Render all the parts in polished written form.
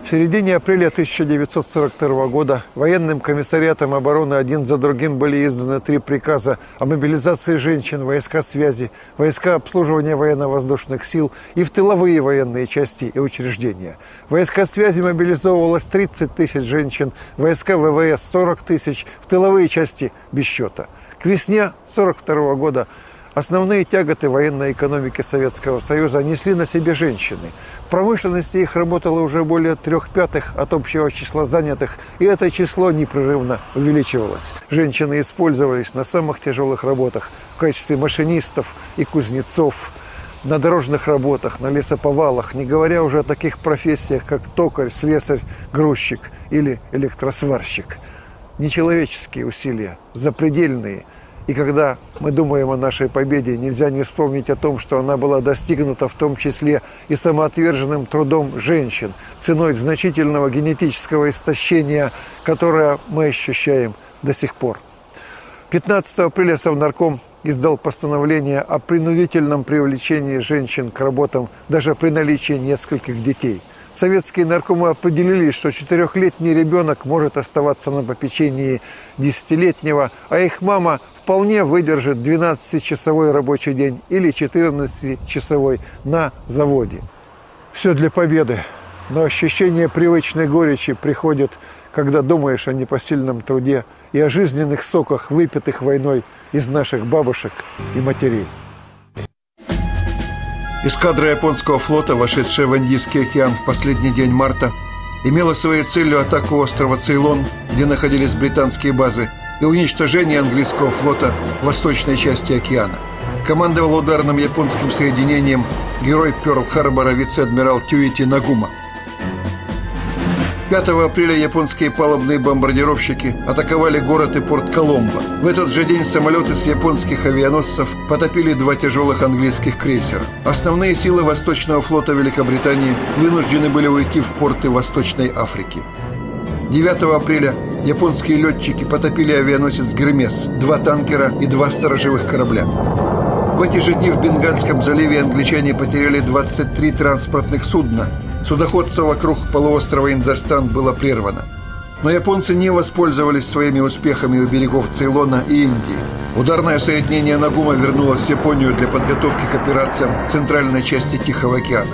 В середине апреля 1942 года военным комиссариатом обороны один за другим были изданы 3 приказа о мобилизации женщин, войска связи, войска обслуживания военно-воздушных сил и в тыловые военные части и учреждения. В войска связи мобилизовывалось 30 тысяч женщин, в войска ВВС 40 тысяч, в тыловые части без счета. К весне 1942 года основные тяготы военной экономики Советского Союза несли на себе женщины. В промышленности их работало уже более 3/5 от общего числа занятых, и это число непрерывно увеличивалось. Женщины использовались на самых тяжелых работах в качестве машинистов и кузнецов, на дорожных работах, на лесоповалах, не говоря уже о таких профессиях, как токарь, слесарь, грузчик или электросварщик. Нечеловеческие усилия, запредельные. И когда мы думаем о нашей победе, нельзя не вспомнить о том, что она была достигнута в том числе и самоотверженным трудом женщин, ценой значительного генетического истощения, которое мы ощущаем до сих пор. 15 апреля Совнарком издал постановление о принудительном привлечении женщин к работам даже при наличии нескольких детей. Советские наркомы определили, что 4-летний ребенок может оставаться на попечении 10-летнего, а их мама вполне выдержит 12-часовой рабочий день или 14-часовой на заводе. Все для победы, но ощущение привычной горечи приходит, когда думаешь о непосильном труде и о жизненных соках, выпитых войной из наших бабушек и матерей. Эскадра японского флота, вошедшая в Индийский океан в последний день марта, имела своей целью атаку острова Цейлон, где находились британские базы, и уничтожение английского флота в восточной части океана. Командовал ударным японским соединением герой Пёрл-Харбора вице-адмирал Тюити Нагума. 5 апреля японские палубные бомбардировщики атаковали город и порт Коломбо. В этот же день самолеты с японских авианосцев потопили 2 тяжелых английских крейсера. Основные силы Восточного флота Великобритании вынуждены были уйти в порты Восточной Африки. 9 апреля японские летчики потопили авианосец «Гермес», 2 танкера и 2 сторожевых корабля. В эти же дни в Бенгальском заливе англичане потеряли 23 транспортных судна. Судоходство вокруг полуострова Индостан было прервано. Но японцы не воспользовались своими успехами у берегов Цейлона и Индии. Ударное соединение Нагума вернулось в Японию для подготовки к операциям в центральной части Тихого океана.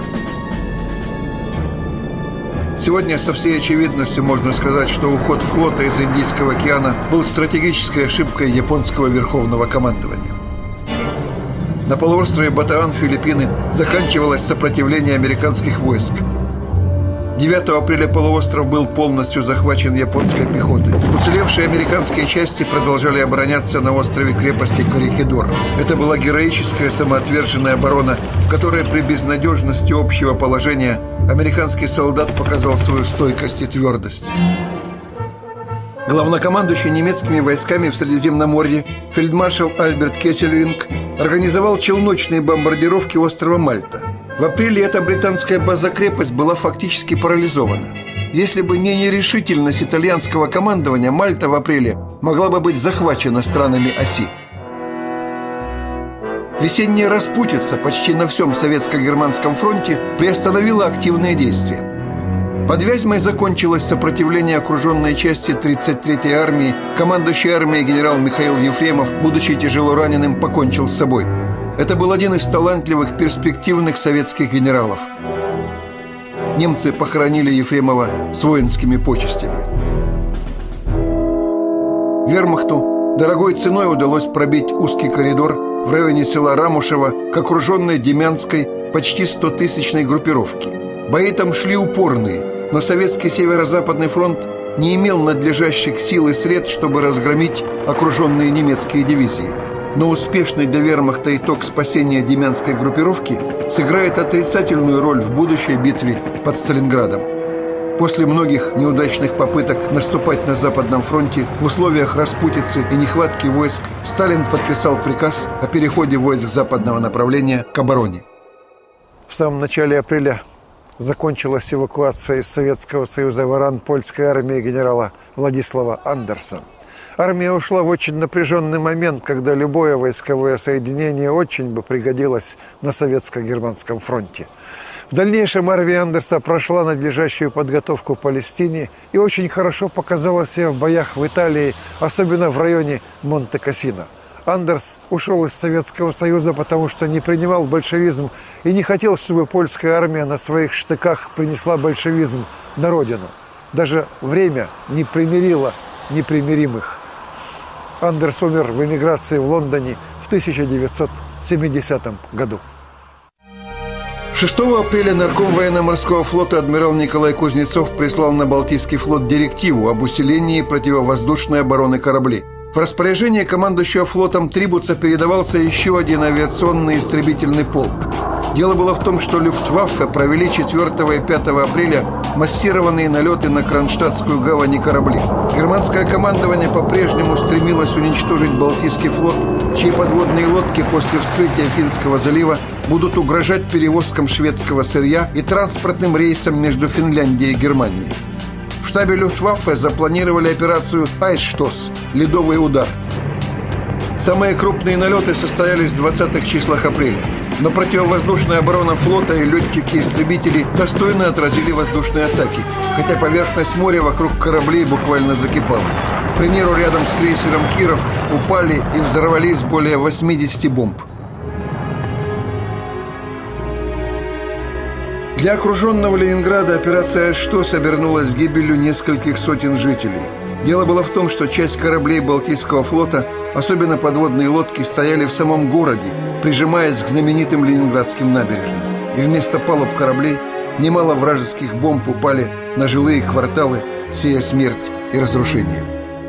Сегодня со всей очевидностью можно сказать, что уход флота из Индийского океана был стратегической ошибкой японского верховного командования. На полуострове Батаан, Филиппины, заканчивалось сопротивление американских войск. 9 апреля полуостров был полностью захвачен японской пехотой. Уцелевшие американские части продолжали обороняться на острове крепости Корихидор. Это была героическая самоотверженная оборона, в которой при безнадежности общего положения американский солдат показал свою стойкость и твердость. Главнокомандующий немецкими войсками в Средиземноморье фельдмаршал Альберт Кессельринг организовал челночные бомбардировки острова Мальта. В апреле эта британская база-крепость была фактически парализована. Если бы не нерешительность итальянского командования, Мальта в апреле могла бы быть захвачена странами оси. Весенняя распутица почти на всем советско-германском фронте приостановила активные действия. Под Вязьмой закончилось сопротивление окруженной части 33-й армии. Командующий армией генерал Михаил Ефремов, будучи тяжело раненым, покончил с собой. Это был один из талантливых, перспективных советских генералов. Немцы похоронили Ефремова с воинскими почестями. Вермахту дорогой ценой удалось пробить узкий коридор в районе села Рамушево к окруженной Демянской почти 100-тысячной группировке. Бои там шли упорные, но советский Северо-Западный фронт не имел надлежащих сил и средств, чтобы разгромить окруженные немецкие дивизии. Но успешный для вермахта итог спасения демянской группировки сыграет отрицательную роль в будущей битве под Сталинградом. После многих неудачных попыток наступать на Западном фронте в условиях распутицы и нехватки войск Сталин подписал приказ о переходе войск западного направления к обороне. В самом начале апреля закончилась эвакуация из Советского Союза воран польской армии генерала Владислава Андерса. Армия ушла в очень напряженный момент, когда любое войсковое соединение очень бы пригодилось на советско-германском фронте. В В дальнейшем армия Андерса прошла надлежащую подготовку в Палестине и очень хорошо показала себя в боях в Италии, особенно в районе Монте-Кассино. Андерс ушел из Советского Союза, потому что не принимал большевизм и не хотел, чтобы польская армия на своих штыках принесла большевизм на родину. Даже время не примирило непримиримых. Андерс умер в эмиграции в Лондоне в 1970 году. 6 апреля нарком военно-морского флота адмирал Николай Кузнецов прислал на Балтийский флот директиву об усилении противовоздушной обороны кораблей. В распоряжение командующего флотом Трибуца передавался еще один авиационный истребительный полк. Дело было в том, что Люфтваффе провели 4 и 5 апреля массированные налеты на Кронштадтскую гавань и корабли. Германское командование по-прежнему стремилось уничтожить Балтийский флот, чьи подводные лодки после вскрытия Финского залива будут угрожать перевозкам шведского сырья и транспортным рейсам между Финляндией и Германией. В штабе Люфтваффе запланировали операцию «Айсштос» – «Ледовый удар». Самые крупные налеты состоялись в 20-х числах апреля. Но противовоздушная оборона флота и летчики-истребители достойно отразили воздушные атаки, хотя поверхность моря вокруг кораблей буквально закипала. К примеру, рядом с крейсером «Киров» упали и взорвались более 80 бомб. Для окруженного Ленинграда операция «Айсштос» обернулась гибелью нескольких сотен жителей. Дело было в том, что часть кораблей Балтийского флота, особенно подводные лодки, стояли в самом городе, прижимаясь к знаменитым ленинградским набережным. И вместо палуб кораблей немало вражеских бомб упали на жилые кварталы, сея смерть и разрушение.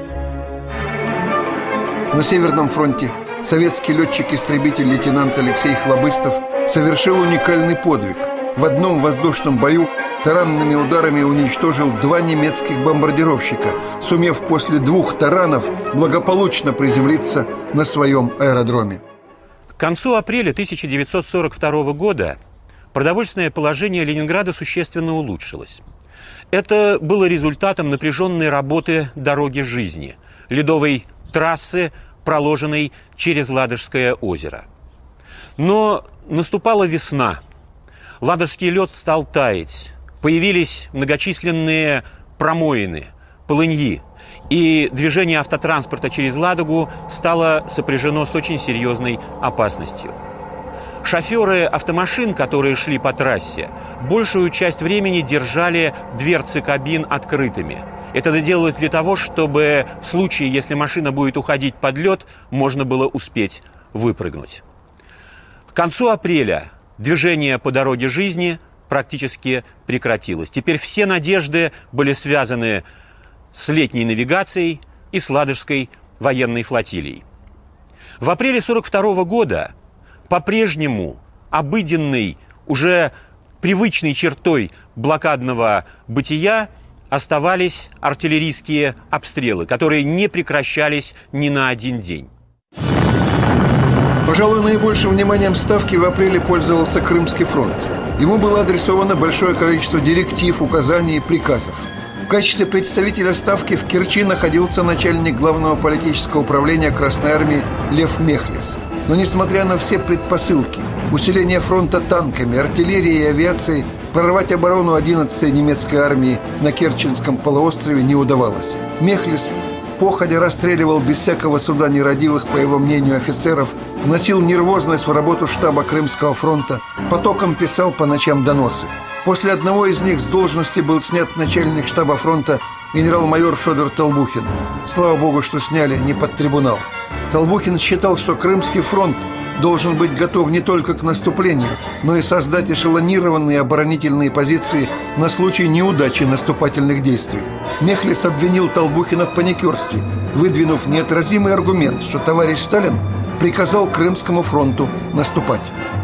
На Северном фронте советский летчик-истребитель лейтенант Алексей Хлобыстов совершил уникальный подвиг. В одном воздушном бою таранными ударами уничтожил 2 немецких бомбардировщика, сумев после 2 таранов благополучно приземлиться на своем аэродроме. К концу апреля 1942 года продовольственное положение Ленинграда существенно улучшилось. Это было результатом напряженной работы дороги жизни, ледовой трассы, проложенной через Ладожское озеро. Но наступала весна. Ладожский лед стал таять. Появились многочисленные промоины, полыньи. И движение автотранспорта через Ладогу стало сопряжено с очень серьезной опасностью. Шоферы автомашин, которые шли по трассе, большую часть времени держали дверцы кабин открытыми. Это делалось для того, чтобы в случае, если машина будет уходить под лед, можно было успеть выпрыгнуть. К концу апреля движение по дороге жизни практически прекратилось. Теперь все надежды были связаны с летней навигацией и с Ладожской военной флотилией. В апреле 1942 года по-прежнему обыденной, уже привычной чертой блокадного бытия оставались артиллерийские обстрелы, которые не прекращались ни на один день. Пожалуй, наибольшим вниманием Ставки в апреле пользовался Крымский фронт. Ему было адресовано большое количество директив, указаний и приказов. В качестве представителя Ставки в Керчи находился начальник главного политического управления Красной армии Лев Мехлис. Но несмотря на все предпосылки, усиление фронта танками, артиллерией и авиацией, прорвать оборону 11-й немецкой армии на Керченском полуострове не удавалось. Мехлис походя расстреливал без всякого суда нерадивых, по его мнению, офицеров, вносил нервозность в работу штаба Крымского фронта, потоком писал по ночам доносы. После одного из них с должности был снят начальник штаба фронта генерал-майор Федор Толбухин. Слава богу, что сняли не под трибунал. Толбухин считал, что Крымский фронт должен быть готов не только к наступлению, но и создать эшелонированные оборонительные позиции на случай неудачи наступательных действий. Мехлис обвинил Толбухина в паникерстве, выдвинув неотразимый аргумент, что товарищ Сталин приказал Крымскому фронту наступать.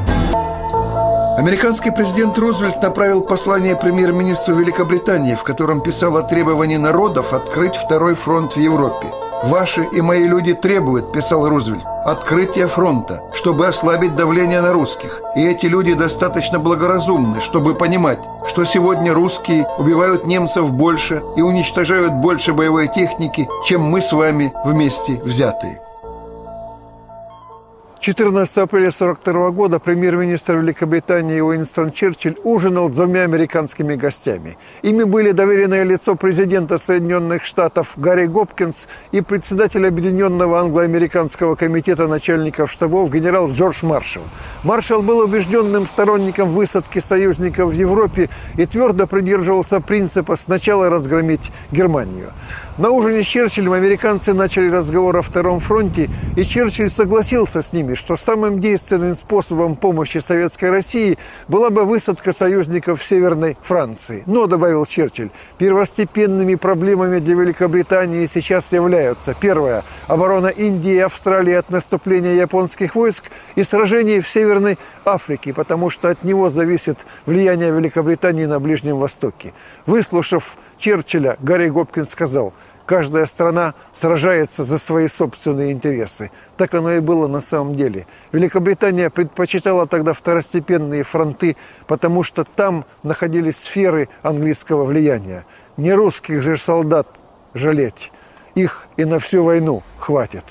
Американский президент Рузвельт направил послание премьер-министру Великобритании, в котором писал о требовании народов открыть второй фронт в Европе. «Ваши и мои люди требуют, — писал Рузвельт, — открытия фронта, чтобы ослабить давление на русских. И эти люди достаточно благоразумны, чтобы понимать, что сегодня русские убивают немцев больше и уничтожают больше боевой техники, чем мы с вами вместе взятые». 14 апреля 1942 года премьер-министр Великобритании Уинстон Черчилль ужинал с двумя американскими гостями. Ими были доверенное лицо президента Соединенных Штатов Гарри Гопкинс и председатель Объединенного англо-американского комитета начальников штабов генерал Джордж Маршалл. Маршалл был убежденным сторонником высадки союзников в Европе и твердо придерживался принципа сначала разгромить Германию. На ужине с Черчиллем американцы начали разговор о Втором фронте, и Черчилль согласился с ними, что самым действенным способом помощи Советской России была бы высадка союзников в Северной Франции. Но, добавил Черчилль, первостепенными проблемами для Великобритании сейчас являются: первое – оборона Индии и Австралии от наступления японских войск и сражений в Северной Африке, потому что от него зависит влияние Великобритании на Ближнем Востоке. Выслушав Черчилля, Гарри Гопкинс сказал: «Каждая страна сражается за свои собственные интересы». Так оно и было на самом деле. Великобритания предпочитала тогда второстепенные фронты, потому что там находились сферы английского влияния. Не русских же солдат жалеть. Их и на всю войну хватит.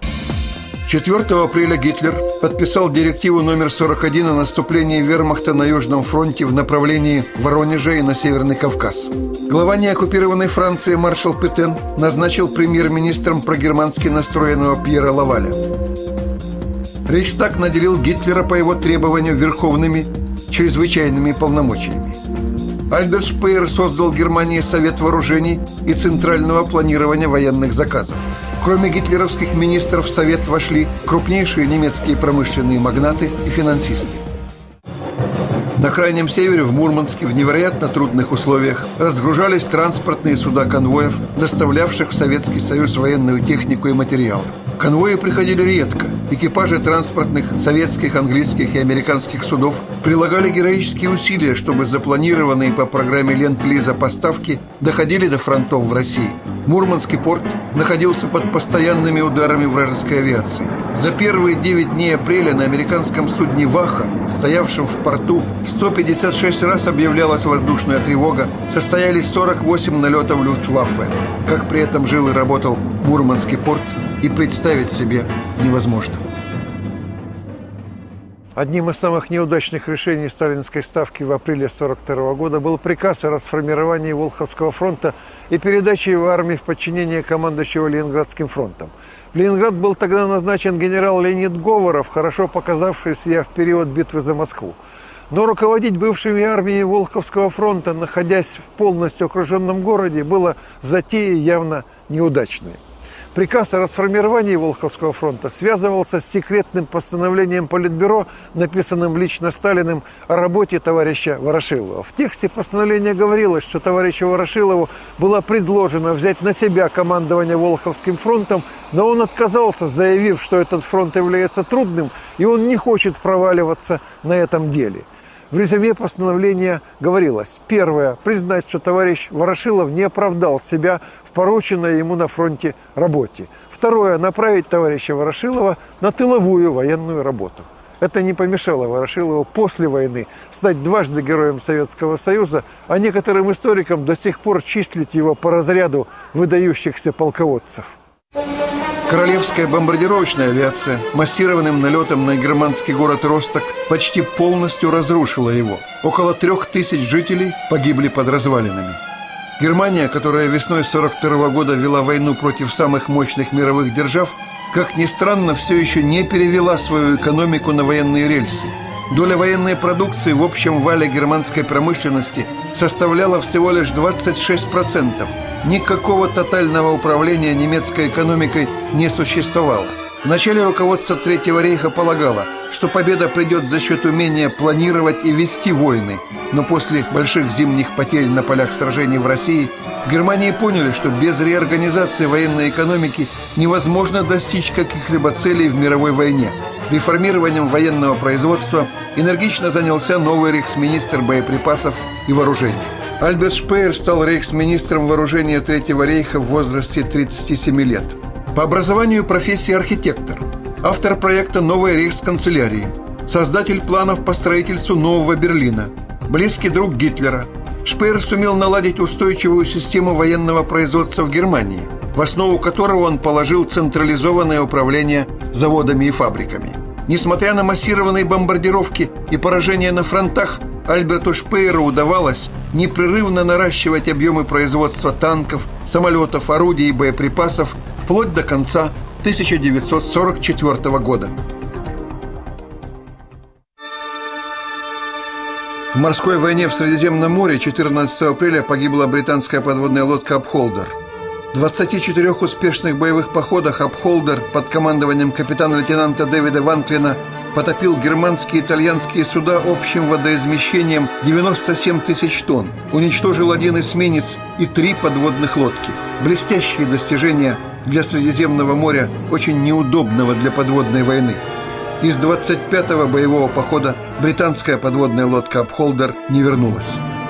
4 апреля Гитлер подписал директиву номер 41 о наступлении вермахта на Южном фронте в направлении Воронежа и на Северный Кавказ. Глава неоккупированной Франции маршал Петен назначил премьер-министром прогермански настроенного Пьера Лаваля. Рейхстаг наделил Гитлера по его требованию верховными чрезвычайными полномочиями. Альберт Шпеер создал в Германии Совет вооружений и Центрального планирования военных заказов. Кроме гитлеровских министров в Совет вошли крупнейшие немецкие промышленные магнаты и финансисты. На Крайнем Севере, в Мурманске, в невероятно трудных условиях разгружались транспортные суда конвоев, доставлявших в Советский Союз военную технику и материалы. Конвои приходили редко. Экипажи транспортных советских, английских и американских судов прилагали героические усилия, чтобы запланированные по программе Ленд-Лиза поставки доходили до фронтов в России. Мурманский порт находился под постоянными ударами вражеской авиации. За первые 9 дней апреля на американском судне «Ваха», стоявшем в порту, 156 раз объявлялась воздушная тревога, состоялись 48 налетов Люфтваффе. Как при этом жил и работал Мурманский порт, и представить себе невозможно. Одним из самых неудачных решений сталинской ставки в апреле 1942 года был приказ о расформировании Волховского фронта и передаче его армии в подчинение командующего Ленинградским фронтом. В Ленинград был тогда назначен генерал Леонид Говоров, хорошо показавший себя в период битвы за Москву. Но руководить бывшими армиями Волховского фронта, находясь в полностью окруженном городе, было затеей явно неудачной. Приказ о расформировании Волховского фронта связывался с секретным постановлением Политбюро, написанным лично Сталиным, о работе товарища Ворошилова. В тексте постановления говорилось, что товарищу Ворошилову было предложено взять на себя командование Волховским фронтом, но он отказался, заявив, что этот фронт является трудным, и он не хочет проваливаться на этом деле. В резюме постановления говорилось: первое – признать, что товарищ Ворошилов не оправдал себя в порученной ему на фронте работе. Второе – направить товарища Ворошилова на тыловую военную работу. Это не помешало Ворошилову после войны стать дважды Героем Советского Союза, а некоторым историкам до сих пор числить его по разряду выдающихся полководцев. Королевская бомбардировочная авиация массированным налетом на германский город Росток почти полностью разрушила его. Около 3000 жителей погибли под развалинами. Германия, которая весной 1942 года вела войну против самых мощных мировых держав, как ни странно, все еще не перевела свою экономику на военные рельсы. Доля военной продукции в общем вале германской промышленности составляла всего лишь 26%. Никакого тотального управления немецкой экономикой не существовало. Вначале руководство Третьего рейха полагало, что победа придет за счет умения планировать и вести войны. Но после больших зимних потерь на полях сражений в России в Германии поняли, что без реорганизации военной экономики невозможно достичь каких-либо целей в мировой войне. Реформированием военного производства энергично занялся новый рейхсминистр боеприпасов и вооружений. Альберт Шпеер стал рейхсминистром вооружения Третьего рейха в возрасте 37 лет. По образованию профессия архитектор, автор проекта новой рейхсканцелярии, создатель планов по строительству Нового Берлина, близкий друг Гитлера. Шпеер сумел наладить устойчивую систему военного производства в Германии, в основу которого он положил централизованное управление заводами и фабриками. Несмотря на массированные бомбардировки и поражения на фронтах, Альберту Шпееру удавалось непрерывно наращивать объемы производства танков, самолетов, орудий и боеприпасов вплоть до конца 1944 года. В морской войне в Средиземном море 14 апреля погибла британская подводная лодка «Апхолдер». В 24 успешных боевых походах «Апхолдер» под командованием капитана-лейтенанта Дэвида Ванклина потопил германские и итальянские суда общим водоизмещением 97 тысяч тонн, уничтожил 1 эсминец и 3 подводных лодки. Блестящие достижения для Средиземного моря, очень неудобного для подводной войны. Из 25-го боевого похода британская подводная лодка «Апхолдер» не вернулась.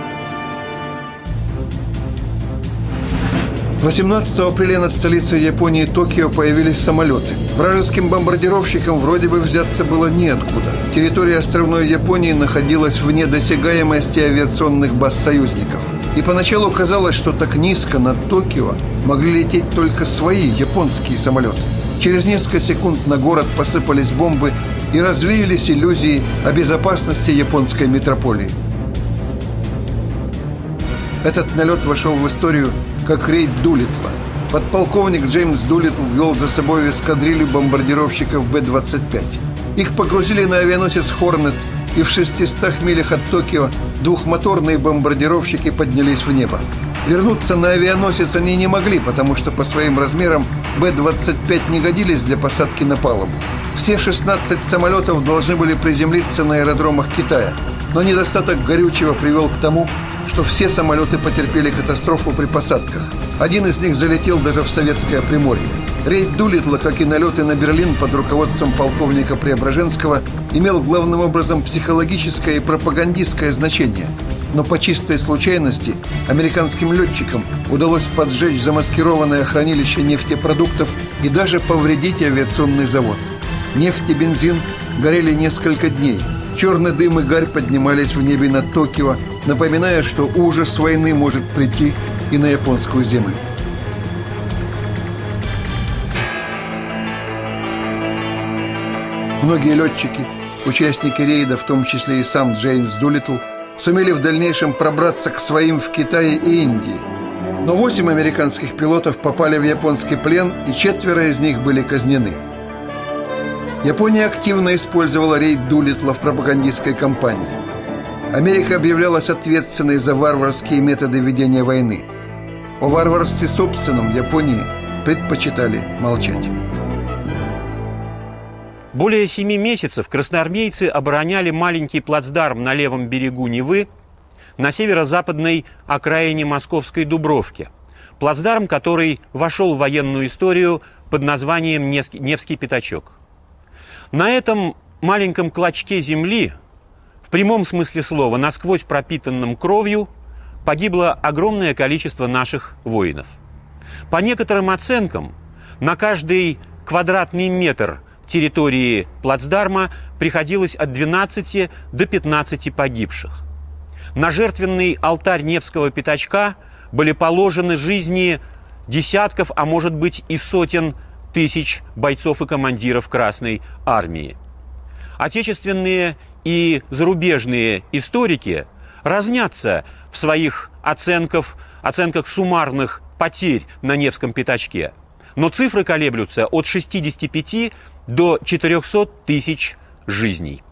18 апреля над столицей Японии Токио появились самолеты. Вражеским бомбардировщикам вроде бы взяться было неоткуда. Территория островной Японии находилась вне досягаемости авиационных баз союзников. И поначалу казалось, что так низко над Токио могли лететь только свои японские самолеты. Через несколько секунд на город посыпались бомбы и развеялись иллюзии о безопасности японской метрополии. Этот налет вошел в историю как рейд Дулиттла. Подполковник Джеймс Дулиттл вел за собой эскадрилью бомбардировщиков Б-25. Их погрузили на авианосец «Хорнет», и в 600 милях от Токио двухмоторные бомбардировщики поднялись в небо. Вернуться на авианосец они не могли, потому что по своим размерам Б-25 не годились для посадки на палубу. Все 16 самолетов должны были приземлиться на аэродромах Китая, но недостаток горючего привел к тому, что все самолеты потерпели катастрофу при посадках. Один из них залетел даже в советское Приморье. Рейд Дулиттла, как и налеты на Берлин под руководством полковника Преображенского, имел главным образом психологическое и пропагандистское значение. Но по чистой случайности американским летчикам удалось поджечь замаскированное хранилище нефтепродуктов и даже повредить авиационный завод. Нефть и бензин горели несколько дней. Черный дым и гарь поднимались в небе над Токио, напоминая, что ужас войны может прийти и на японскую землю. Многие летчики, участники рейда, в том числе и сам Джеймс Дулиттл, сумели в дальнейшем пробраться к своим в Китае и Индии. Но 8 американских пилотов попали в японский плен, и 4 из них были казнены. Япония активно использовала рейд Дулиттла в пропагандистской кампании. Америка объявлялась ответственной за варварские методы ведения войны. О варварстве собственном в Японии предпочитали молчать. Более 7 месяцев красноармейцы обороняли маленький плацдарм на левом берегу Невы на северо-западной окраине Московской Дубровки. Плацдарм, который вошел в военную историю под названием Невский пятачок. На этом маленьком клочке земли, в прямом смысле слова, насквозь пропитанном кровью, погибло огромное количество наших воинов. По некоторым оценкам, на каждый квадратный метр территории плацдарма приходилось от 12 до 15 погибших. На жертвенный алтарь Невского пятачка были положены жизни десятков, а может быть и сотен тысяч бойцов и командиров Красной Армии. Отечественные и зарубежные историки разнятся в своих оценках суммарных потерь на Невском пятачке. Но цифры колеблются от 65 до 400 тысяч жизней.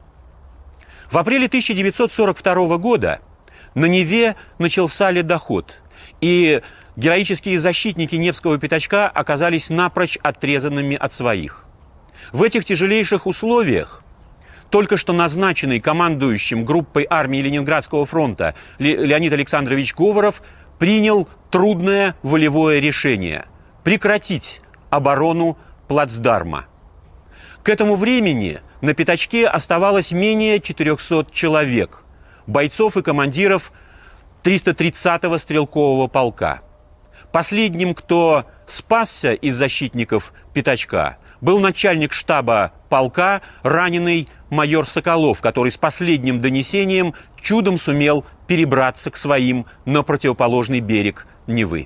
В апреле 1942 года на Неве начался ледоход, и героические защитники Невского пятачка оказались напрочь отрезанными от своих. В этих тяжелейших условиях только что назначенный командующим группой армии Ленинградского фронта Леонид Александрович Говоров принял трудное волевое решение – прекратить оборону плацдарма. К этому времени на пятачке оставалось менее 400 человек, бойцов и командиров 330-го стрелкового полка. Последним, кто спасся из защитников пятачка, был начальник штаба полка, раненый майор Соколов, который с последним донесением чудом сумел перебраться к своим на противоположный берег Невы.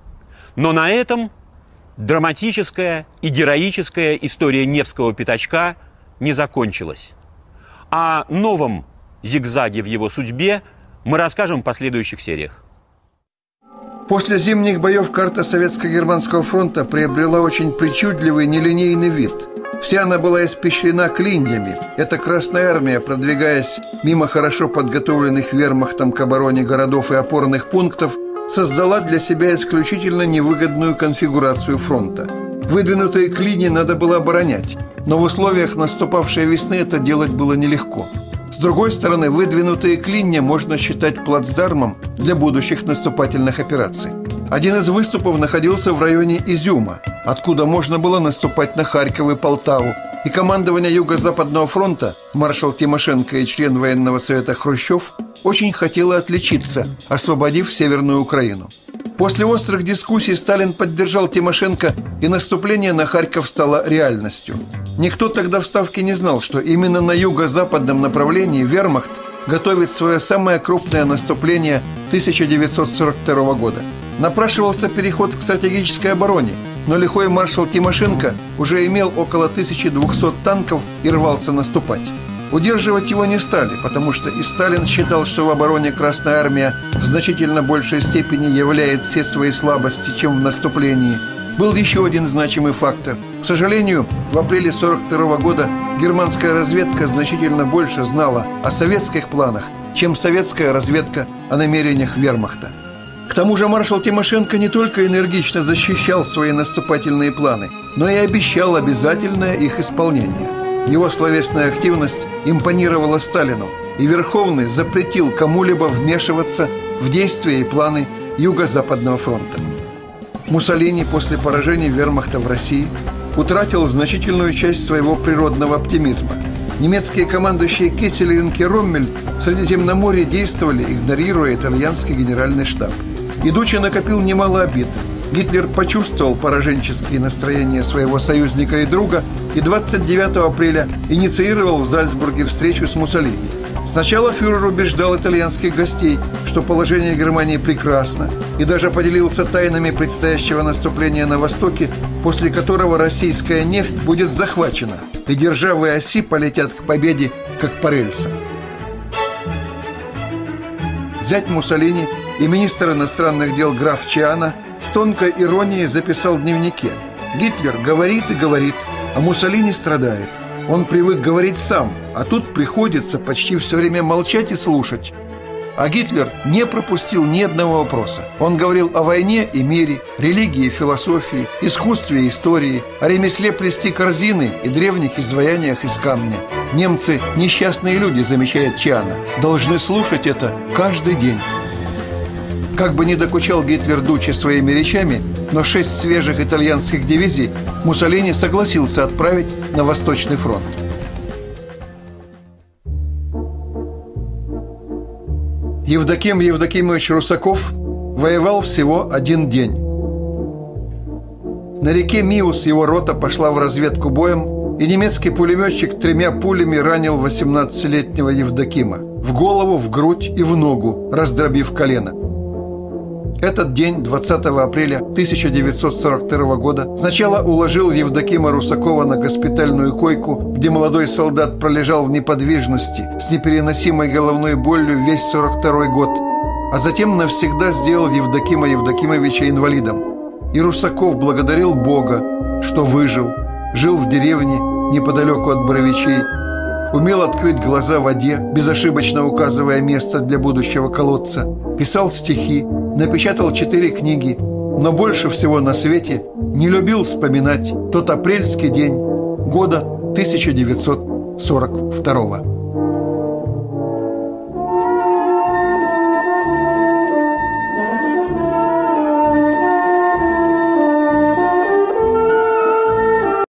Но на этом драматическая и героическая история Невского пятачка не закончилось. О новом зигзаге в его судьбе мы расскажем в последующих сериях. После зимних боев карта Советско-Германского фронта приобрела очень причудливый нелинейный вид. Вся она была испещрена клиньями. Эта Красная Армия, продвигаясь мимо хорошо подготовленных вермахтом к обороне городов и опорных пунктов, создала для себя исключительно невыгодную конфигурацию фронта. Выдвинутые клини надо было оборонять, но в условиях наступавшей весны это делать было нелегко. С другой стороны, выдвинутые клинья можно считать плацдармом для будущих наступательных операций. Один из выступов находился в районе Изюма, откуда можно было наступать на Харьков и Полтаву, и командование Юго-Западного фронта, маршал Тимошенко и член военного совета Хрущев, очень хотело отличиться, освободив Северную Украину. После острых дискуссий Сталин поддержал Тимошенко, и наступление на Харьков стало реальностью. Никто тогда в Ставке не знал, что именно на юго-западном направлении вермахт готовит свое самое крупное наступление 1942 года. Напрашивался переход к стратегической обороне, но лихой маршал Тимошенко уже имел около 1200 танков и рвался наступать. Удерживать его не стали, потому что и Сталин считал, что в обороне Красная Армия в значительно большей степени являет все свои слабости, чем в наступлении. Был еще один значимый фактор. К сожалению, в апреле 1942 года германская разведка значительно больше знала о советских планах, чем советская разведка о намерениях вермахта. К тому же маршал Тимошенко не только энергично защищал свои наступательные планы, но и обещал обязательное их исполнение. Его словесная активность импонировала Сталину, и Верховный запретил кому-либо вмешиваться в действия и планы Юго-Западного фронта. Муссолини после поражения вермахта в России утратил значительную часть своего природного оптимизма. Немецкие командующие Кесселинг и Роммель в Средиземноморье действовали, игнорируя итальянский генеральный штаб. Идучи накопил немало обид. Гитлер почувствовал пораженческие настроения своего союзника и друга и 29 апреля инициировал в Зальцбурге встречу с Муссолини. Сначала фюрер убеждал итальянских гостей, что положение Германии прекрасно, и даже поделился тайнами предстоящего наступления на Востоке, после которого российская нефть будет захвачена, и державы оси полетят к победе, как по рельсам. Зять Муссолини и министр иностранных дел граф Чиано с тонкой иронией записал в дневнике: «Гитлер говорит и говорит, а Муссолини страдает. Он привык говорить сам, а тут приходится почти все время молчать и слушать». А Гитлер не пропустил ни одного вопроса. Он говорил о войне и мире, религии и философии, искусстве и истории, о ремесле плести корзины и древних изваяниях из камня. Немцы – несчастные люди, замечает Чиано, должны слушать это каждый день. Как бы ни докучал Гитлер Дуччи своими речами, но 6 свежих итальянских дивизий Муссолини согласился отправить на Восточный фронт. Евдоким Евдокимович Русаков воевал всего 1 день. На реке Миус его рота пошла в разведку боем, и немецкий пулеметчик 3 пулями ранил 18-летнего Евдокима в голову, в грудь и в ногу, раздробив колено. Этот день, 20 апреля 1942 года, сначала уложил Евдокима Русакова на госпитальную койку, где молодой солдат пролежал в неподвижности с непереносимой головной болью весь 42 год, а затем навсегда сделал Евдокима Евдокимовича инвалидом. И Русаков благодарил Бога, что выжил, жил в деревне неподалеку от Боровичей, умел открыть глаза в воде, безошибочно указывая место для будущего колодца, писал стихи, напечатал 4 книги, но больше всего на свете не любил вспоминать тот апрельский день года 1942.